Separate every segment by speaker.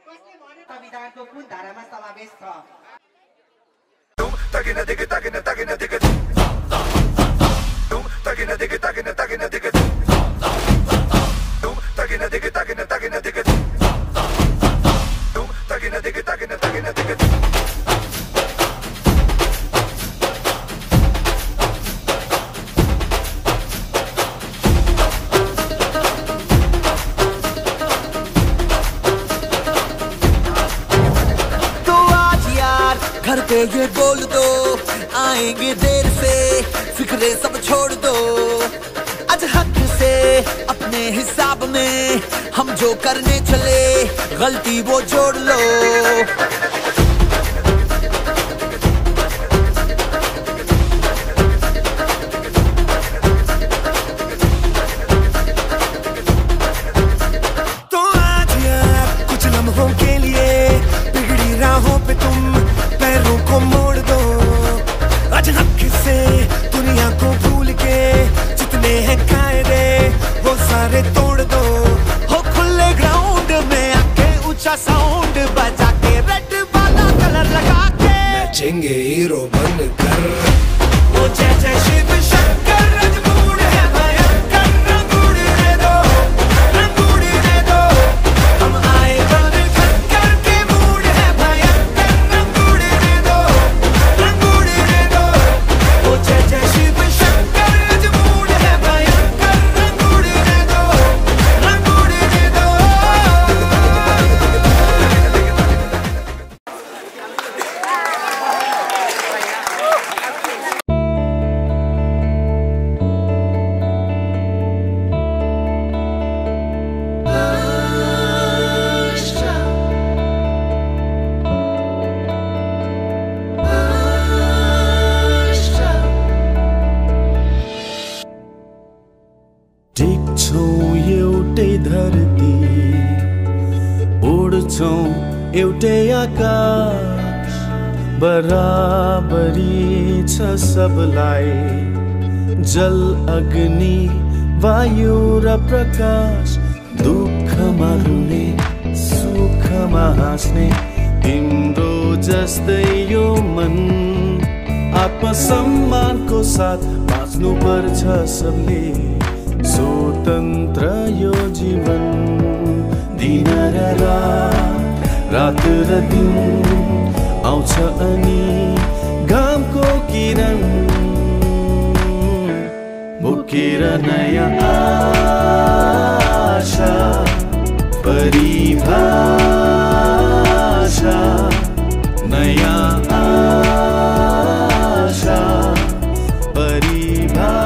Speaker 1: संविधानको कुन धारामा समावेश छ?
Speaker 2: घर पे ये बोल दो आएंगे देर से, फिक्रे सब छोड़ दो। आज हक से अपने हिसाब में हम जो करने चले, गलती वो जोड़ लो। तो आज यार कुछ लम्हों के लिए बिगड़ी राहों पे तुम पैरों को मोड़ दो। आज हक से दुनिया को भूल के जितने हैं कायदे वो सारे तोड़ दो। हो खुले ग्राउंड में आके ऊंचा साउंड बजा के रेड वाला कलर लगा के नाचेंगे हीरो बनकर। वो जय जय शिव शंकर रजमूड़ है भयंकर। रंग उड़ने दो, रंग उड़ने दो, हम आए बन खनकर के मूड है भयंकर। रंग उड़ने दो, रंग उड़ने दो, वो जय जय शिव शंकर रजमूड़ है भयंकर। रंग उड़ने दो, रंग उड़ने दो। टिक्छौँ एउटै धरती, उड्छौँ एउटै आकाश। बराबरी छ सबलाई, जल अग्नि वायु र प्रकाश। दुःखमा रुने सुखमा हाँस्ने तिम्रो जस्तै यो मन। आत्मसम्मानको साथ बाँच्नु पर्छ सबले, स्वतन्त्र यो जीवन। दिन र रात, रात र दिन आउँछ अनि घामको किरण बोकेर नयाँ आशा परिभाषा। नयाँ आशा परिभाषा।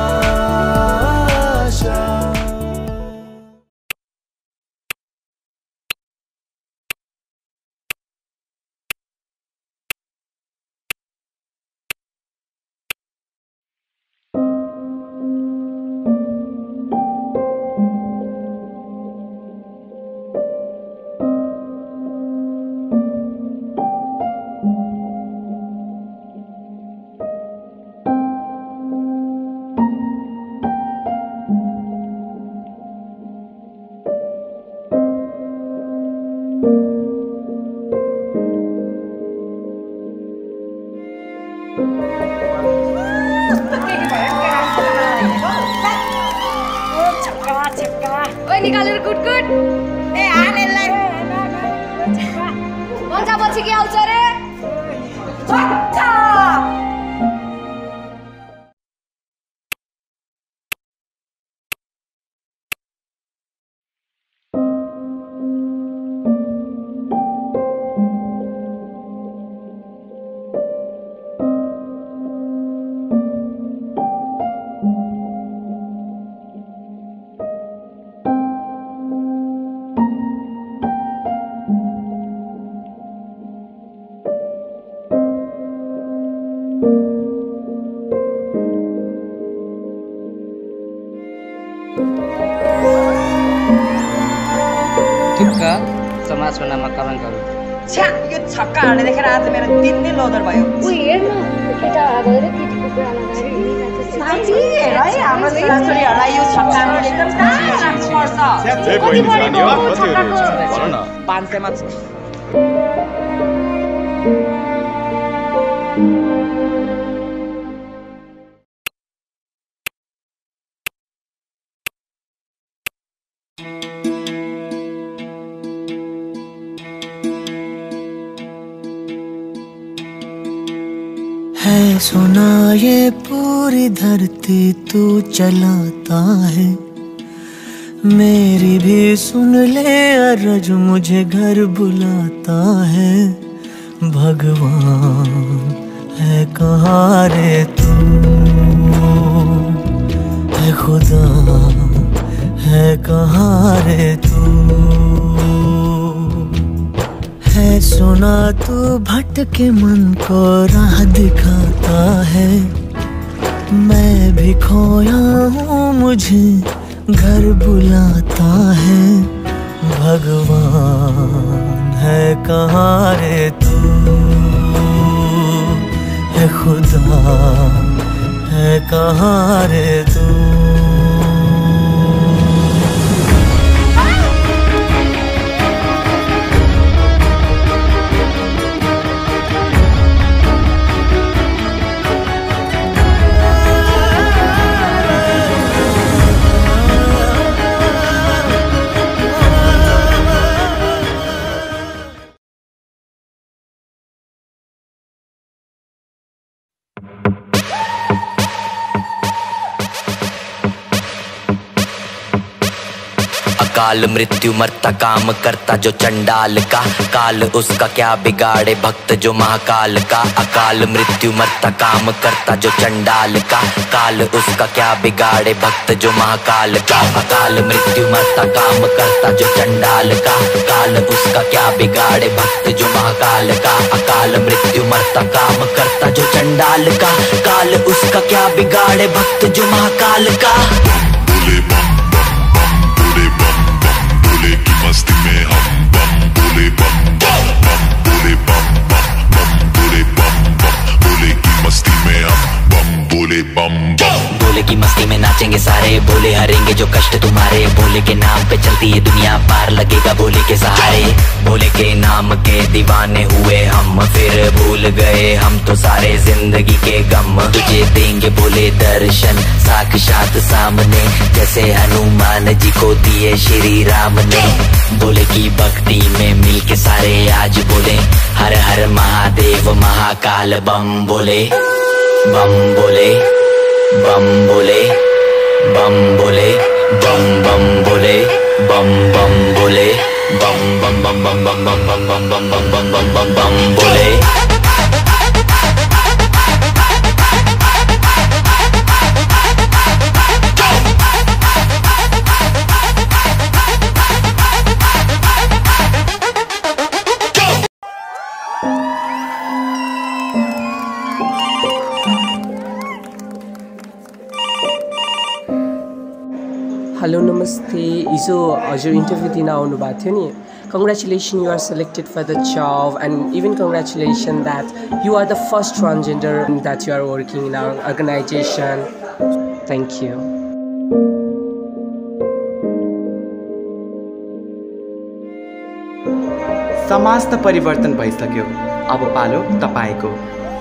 Speaker 3: निकालेर गुटगुट ए हानेलाई मजा पछि के आउँछ रे छक्का।
Speaker 4: समाजको नाममा कलङ्कहरू।
Speaker 5: छ्या यो छक्काहरुले देखेर आज मेरो दिन नै लोदर भयो।
Speaker 3: उही हेर्न केटा आएर केटीको कुरा लगाएर
Speaker 5: साँच्ची हेर है हाम्रो छोराछोरीहरूलाई यो छक्काहरु एकदम राख्नुपर्छ।
Speaker 6: 500 मा
Speaker 2: है सुना ये पूरी धरती तू चलाता है, मेरी भी सुन ले अरज मुझे घर बुलाता है। भगवान है कहाँ रे तू, है खुदा है कहाँ रे तू। है सुना तू भटके मन को राह दिखाता है, मैं भी खोया हूँ मुझे घर बुलाता है। भगवान है कहाँ रे तू, है खुदा है कहाँ रे तू।
Speaker 4: काल मृत्यु मरता काम करता जो चंडाल का, काल उसका क्या बिगाड़े भक्त जो महाकाल का। अकाल मृत्यु मरता काम करता जो चंडाल का, काल उसका क्या बिगाड़े भक्त जो महाकाल का। अकाल मृत्यु मरता काम करता जो चंडाल का, काल उसका क्या बिगाड़े भक्त जो महाकाल का। अकाल मृत्यु मरता काम करता जो चंडाल का, काल उसका क्या बिगाड़े भक्त जो महाकाल का।
Speaker 6: मस्ती में हम बम बोले बम बम बम बोले बम बम बम बोले बम बम बोले की मस्ती में हम बम बोले बम बम।
Speaker 4: बोले की मस्ती में नाचेंगे सारे, बोले हरेंगे जो कष्ट तुम्हारे। बोले के नाम पे चलती है दुनिया, पार लगेगा बोले के सहारे। बोले के नाम के दीवाने हुए हम, फिर भूल गए हम तो सारे जिंदगी के गम। तुझे देंगे बोले दर्शन साक्षात सामने, जैसे हनुमान जी को दिए श्री राम ने। बोले की भक्ति में मिल के सारे आज बोले हर हर महादेव महाकाल बम बोले बम बोले बम बोले बम बोले बम बम बोले बम बम बोले बम बम बम बम बम बम बम बम बम बम बम बम बम बोले।
Speaker 7: हेलो नमस्ते, हिजो हजुर इन्टरभ्यू दिन आउनु भएको थियो नि। Congratulation, you are selected for the job and even congratulation that you are the first transgender that you are working in our organisation. Thank you.
Speaker 8: समाज त परिवर्तन भइसक्यो, अब पालो तपाईको।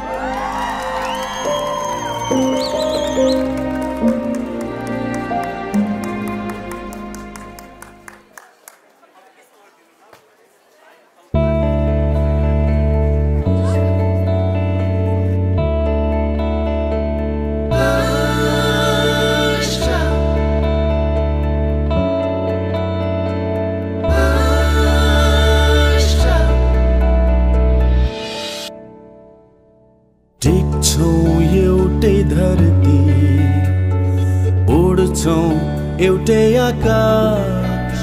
Speaker 2: एउटै आकाश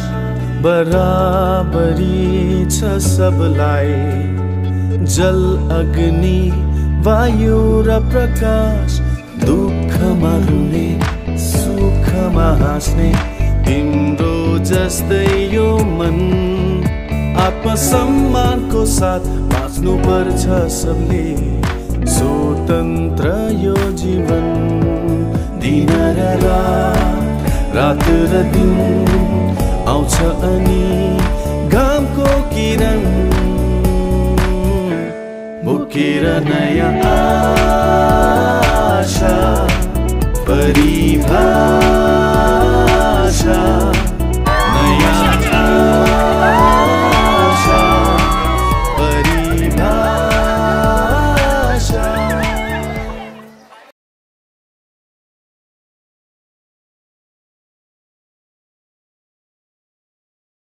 Speaker 2: बराबरी छ सबलाई, जल अग्नि वायु र प्रकाश। दुःखमा रुने सुखमा हाँस्ने तिम्रो जस्तै यो मन। आत्मसम्मानको साथ बाँच्नु पर्छ सबले, स्वतन्त्र यो जीवन। दिन र रात र दिन आउँछ अनि घामको किरण,
Speaker 9: देखेर नयाँ आशा परिभा